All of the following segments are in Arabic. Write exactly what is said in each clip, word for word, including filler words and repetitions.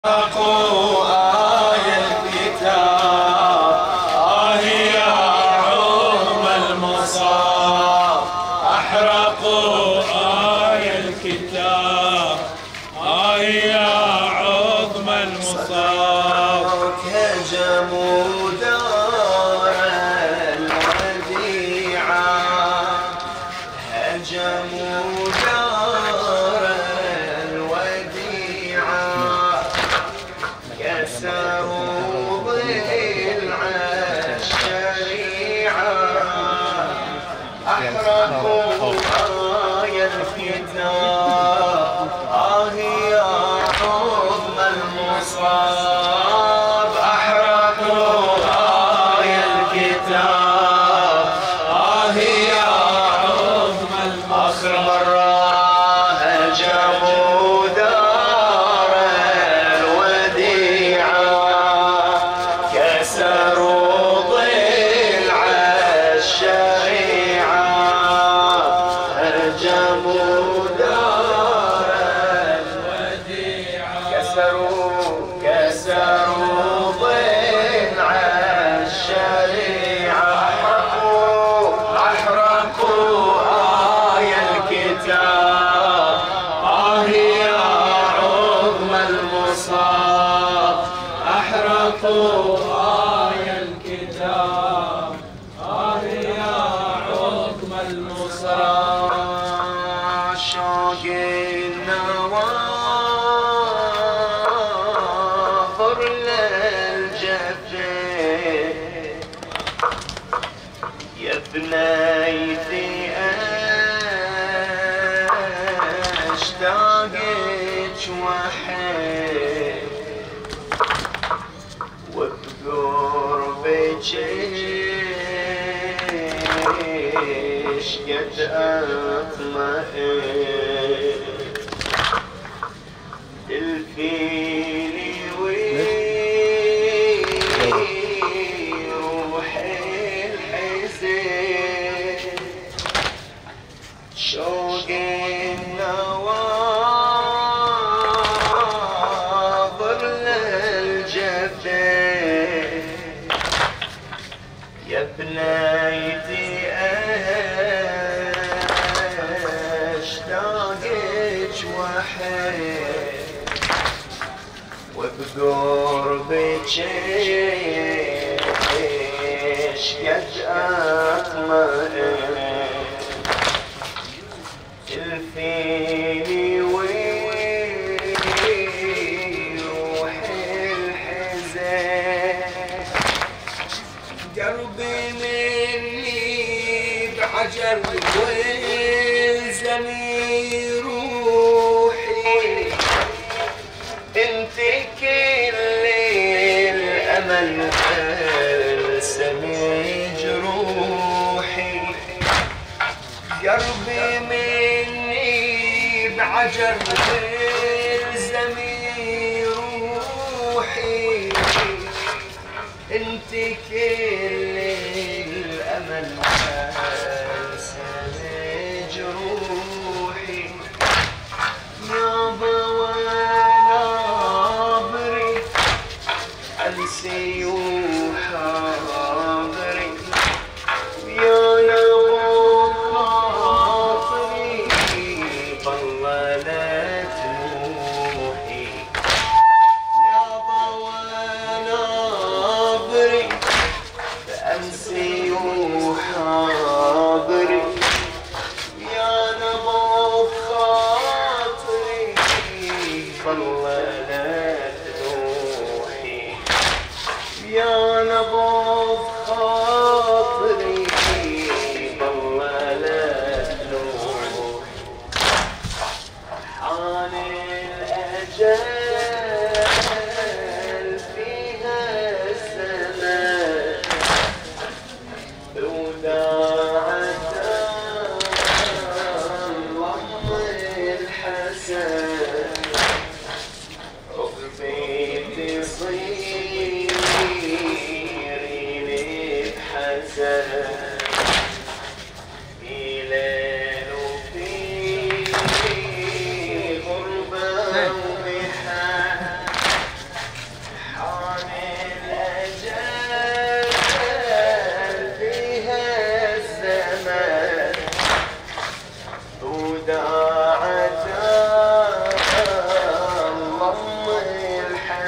أحرقوا آي الكتاب آه يا عظم المصاب. أحرقوا آي الكتاب آه يا عظم المصاب. هجموا دار الوديعة، هجموا دار الوديعة، كسروا ضلع الشريعة، أحرقوا آي الكتاب آه يا عظم المصاب. أحرقوا آي الكتاب آه يا عظم المصاب. آخر مرة هجموا دار الوديعة، كسروا ضلع الشريعة، هجموا دار الوديعة، كسروا كسروا ضلع الشريعة. أحرقوا أحرقوا آي الكتاب آه يا عظم المصاب. أحرقوا آي الكتاب آه يا عظم المصاب. شوق النواظر للجفين، يا بنيتي اشتاقك وحيد، وبقربك شقد اطمئن، تلفيني وروحي الحزين. شوق النواظر للجفين، يا بنيتي اشتاقك وحيد، وبقربك شقد اطمئن، تلفيني وروحي الحزين. قلبي مني بعجل والزمي روحي، انت كل الامل والسمي جروحي. قلبي مني بعجل والزمي روحي، انت كل الامل والسمي جروحي. يابا وانا ابري انسي وحاضري، يا نبو خاطري ضللت روحي. يابا وانا ابري انسي وحاضري، يا نبو خاطري ضللت روحي، يا نبض خاطري ضللت روحي. حان الأجل فيها الزمان، وداعت اللهم الحسن، رغبي تصيري لك حسن، في ليل وفي غربة ومحن.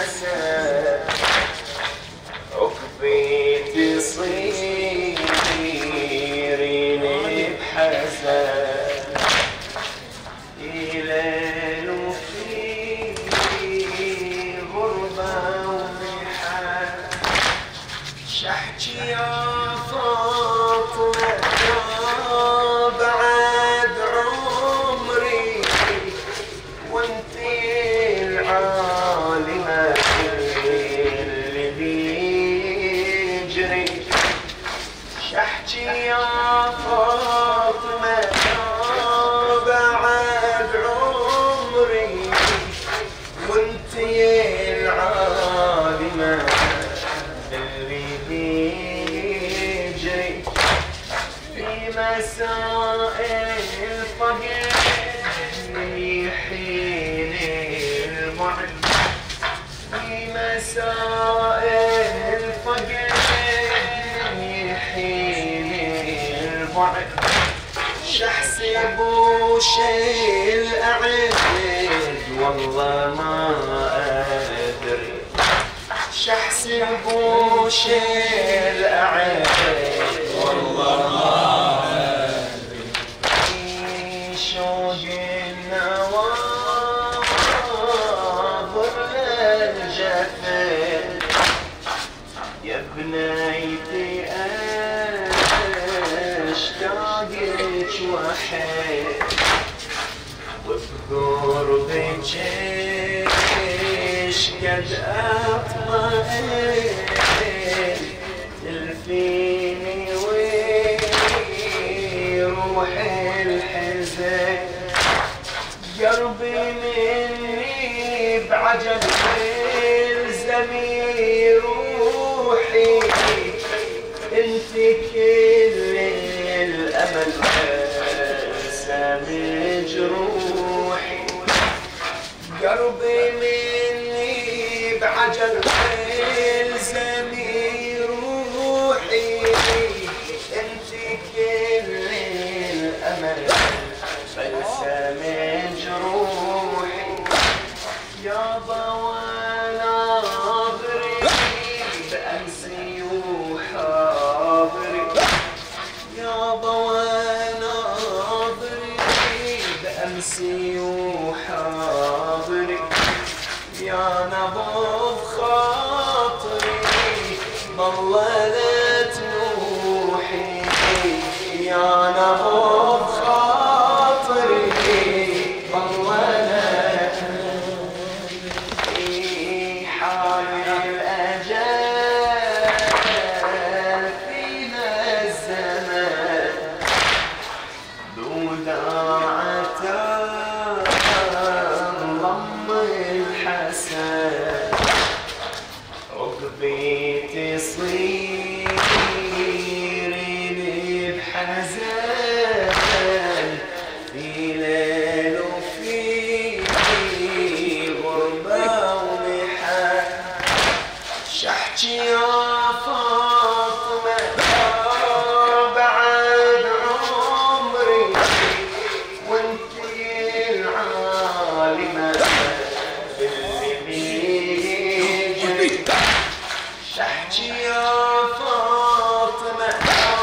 مساء عقبي تصيريني بحزن ليل وفي غربة ومحن شحكي يا فاطمة بعد عمري وانتي العالمة اللي بيجري شحكي يا فاطمة بعد عمري وانتي العالمة اللي بيجري في مساء الفقر يحين البعد في مساء الفقر يحين البعد شحسب وشي الأعد والله ما أدري شحسب وشي الأعد والله ما أدري شوق النواظر للجفن يا بنيتي اشتاقك وحيد وبقربك قد اطمئن تلفيني ويروح الحزن قلبي مني بعجل الزمي روحي انت كل الامل انسى مجروحي قلبي مني بعجل الزمي روحي انت كل الامل انسى مجروحي يابا وناظري بأمسي وحاضري يابا وناظري بأمسي وحاضري يا نبض خاطري ضللت نوحي يا نبض خاطري ضللت نوحي حال الأجل فينا الزمن دوداعة ضم الحسن عقبي تصيريني بحزن في ليل وفي غربة ومحن شحكي يا فاطمة بعد عمري وانتي العالمة اللي بيجري شحكي يا فاطمة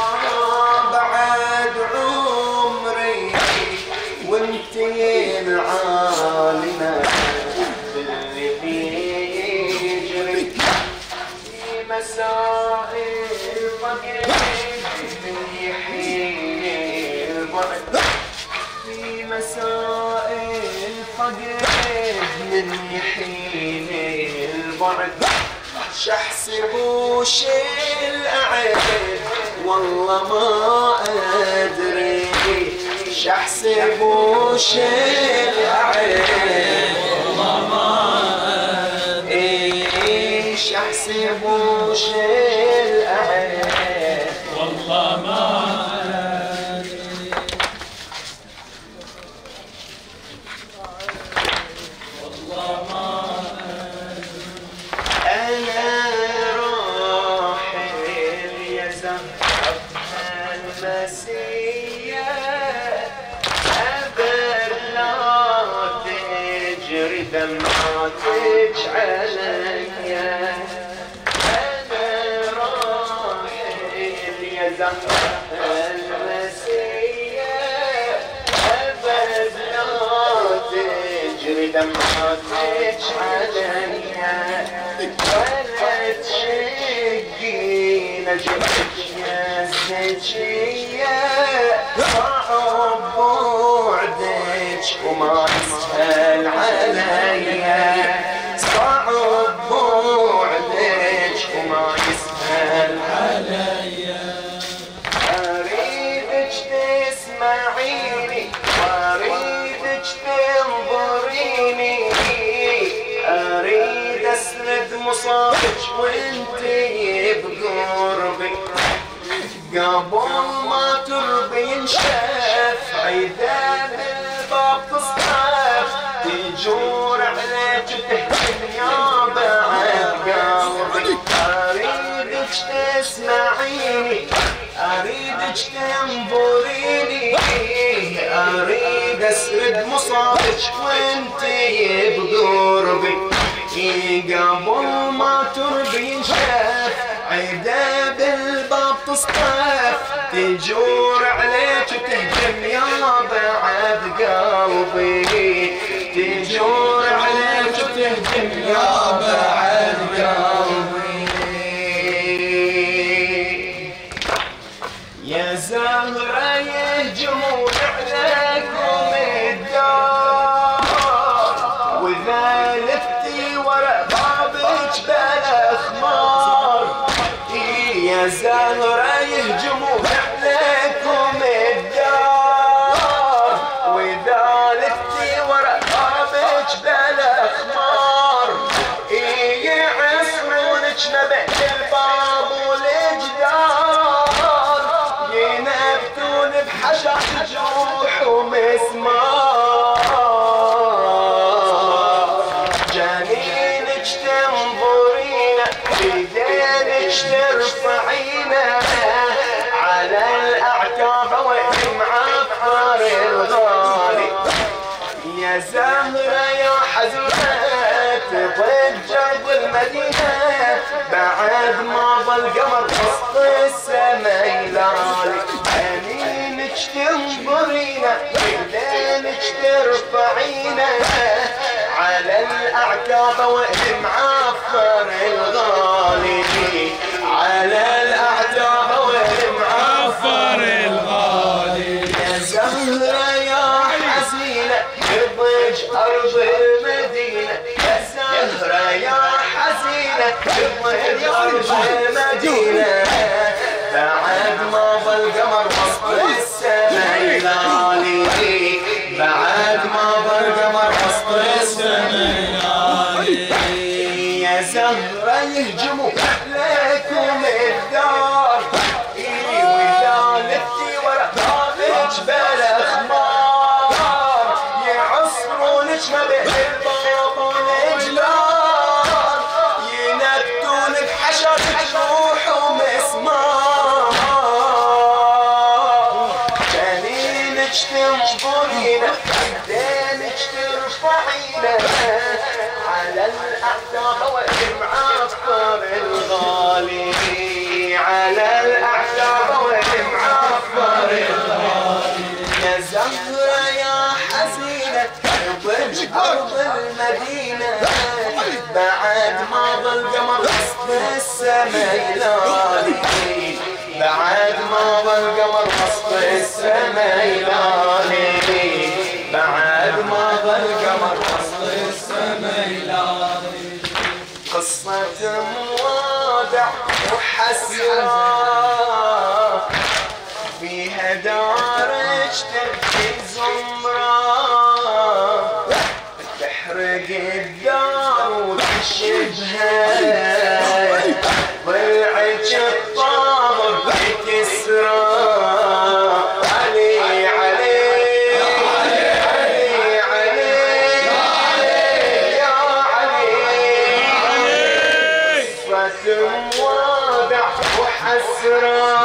بعد عمري وانتي العالمة اللي بيجري في مساء الفقر من يحين البعد في مساء الفقر من يحين البعد شحسب وشي الأعد والله ما أدري شحسب وشي الأعد والله ما أدري شحسب وشي الأعد والله ما أدري والله ما أنا راحل يا زهرة المسية أبد لا تجري دمعتك عليا أنا راحل يا زهرة المسية أبد لا تجري دمعتك عليا ولا تشقي نجمك يا زكية صعب بعدك وما يسهل عليا صعب بعدك وما يسهل عليا أريدك تسمعيني وأريدك تنظريني أريد أسند مصابك وانتي بقربي قبل ما تربي ينشف عيدان الباب تصطف تجور عليك وتهتم يا بعد قلبي أريدك تسمعيني أريدك تنظريني أريد أسرد مصابك وانتي بقربي قبل ما تربي ينشف عيدا بالباب تصطف تجور عليك وتهجم يا بعد قلبي تجور عليك وتهجم يا بعد قلبي يا زهرة يهجمون عليكم الدار وإذا لفتي ورا بابك بلا خمار يا زهرة يهجمون عليكم الدار وإذا لفتي ورا بابك بلا خمار يعصرونك ما بين الباب والجدار ينبتون بحشا جروح ومسمار جنينك تنظرينه بيدينك ترفعينه على الأعتاب ومعفر الغالي يا زهرة يا حزرة تضج المدينة بعد ما ظل قمر وسط السما يلالي عينينك تنظرينه بيدينك ترفعينه على الأعتاب ومعفر الغالي على الأعتاب ومعفر الغالي يا زهرة يا حزينة تضج أرض المدينة يا زهرة يا حزينة تضج أرض المدينة بعد ما ظل قمر وسط السما يلالي بعد ما ظل قمر وسط السما يلالي يا زهرة يهجموا عليكم الدار وإذا لفتي ورا بابك بلا خمار يعصرونك ما بين الباب والجلال ينبتون بحشرة جروح ومسمار جنينك تنظرينه بيدينك ترفعينه على الأعتاب ومعفر الغالي على الأعتاب ومعفر الغالي يا زهرة يا حزينة تضج أرض المدينة بعد ما ظل قمر وسط السما يلالي بعد ما ظل قمر وسط السما يلالي بعد ما ظل قمر وسط السما يلالي قصة موادع وحسرة فيها دارج تبكي زمرة تحرق الدار وتشبها ضلعك الطابر بكسرة علي علي علي علي يا علي قصة موادع وحسرة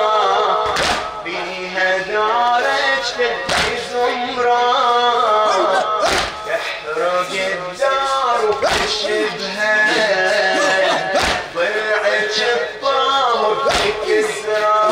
فيها دارج تبكي زمرة تحرق الدار وتشبها شبهها ضلعك الطاهر كسرى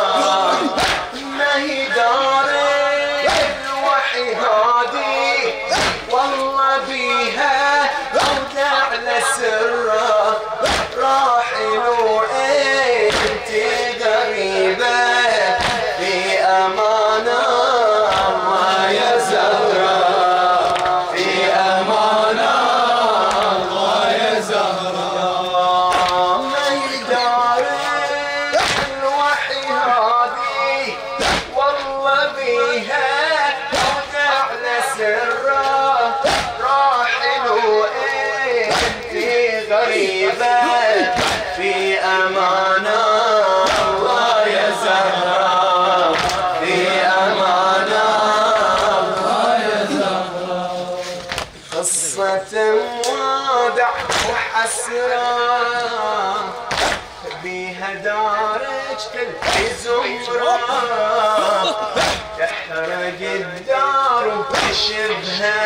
ما هي دار الوحي هادي والله بيها أودع لسرة راحل وانت غريبة في أمانة الله يا زهرة في أمانة الله يا زهرة ما هي دار الوحي هادي والله بيها أودع لسرة راحل وانت غريبة في أمانة الله يا زهرة في أمانة الله يا زهرة قصة وادع وحسرة بيها دارك كل زمرة تحرق الدار وتشبها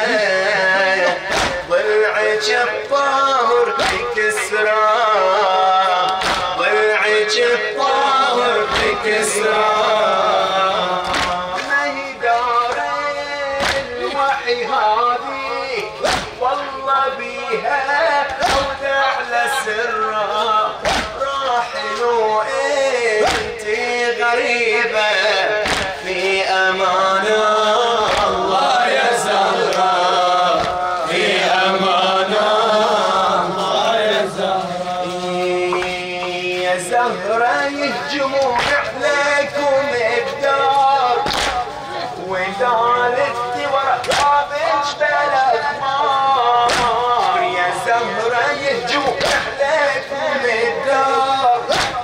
ضلعك الطاهر بكسرى ضلعك الطاهر بكسرى ما هي دار الوحي هادي والله بيها أودع لسرة راحل وانت غريبة في أمانة الله يا زهرة في أمانة الله يا زهرة يا زهرة يهجمون عليكم الدار ودارت ورا بابك بلا ثمار يا زهرة يهجمون عليكم الدار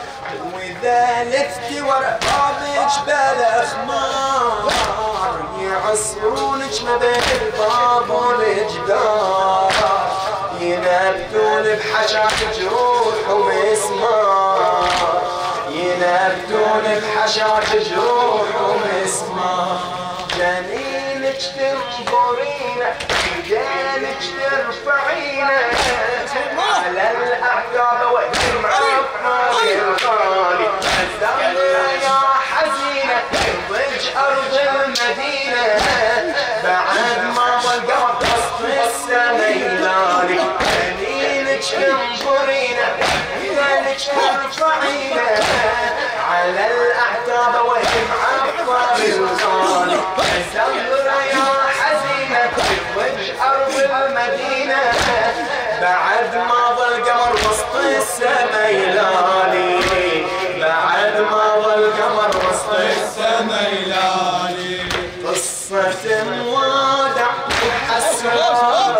ودالت ورا بابك بلا خمار يعصرونك ما بين الباب والجدار ينبتون بحشاك جروح ومسمار ينبتون بحشاك جروح ومسمار جنينك تنظرينه ايدينك ترفعينه على الاعتاب والمعرفه الغالي الزهرة يا حزينه ضج ارض المدينه بعد ما ضل وسط السما يلالي جنينك تنظرينه ايدينك ترفعينه على الاعتاب والمعرفه الغالي الزهرة يا حزينة وجه أرض المدينة بعد ما ظل قمر وسط السما يلالي بعد ما ظل قمر وسط السما يلالي قصة وادع وحسرة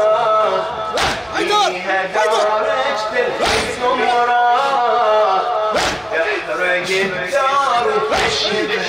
فيها دارك تلك زمرة تحرق الدار وتشبه